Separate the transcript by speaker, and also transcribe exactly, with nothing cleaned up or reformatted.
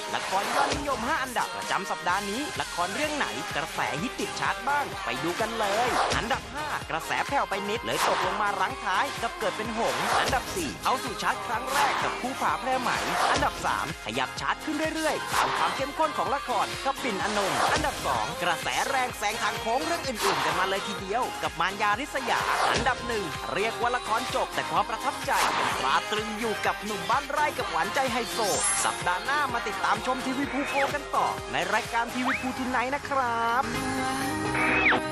Speaker 1: ละครยอดนิยมห้าอันดับประจำสัปดาห์นี้ละครเรื่องไหนกระแสฮิตติดชาร์ตบ้างไปดูกันเลยอันดับห้ากระแสแผ่วไปนิดเลยตกลงมารั้งท้ายกับเกิดเป็นหงส์อันดับสี่เอาสู่ชาร์ตครั้งแรกกับภูผาแพร่ไหมอันดับสามขยับชาร์ตขึ้นเรื่อยๆตามความเข้มข้นของละครกับปิ่นอนงค์อันดับสองกระแสแรงแซงทางโค้งเรื่องอื่นๆกันมาเลยทีเดียวกับมารยาริษยาอันดับหนึ่งเรียกว่าละครจบแต่ความประทับใจยังตราตรึงอยู่กับหนุ่มบ้านไร่กับหวานใจไฮโซสัปดาห์หน้ามาติดตามชมทีวีภูโกกันต่อในรายการทีวีภูทูไนท์นะครับ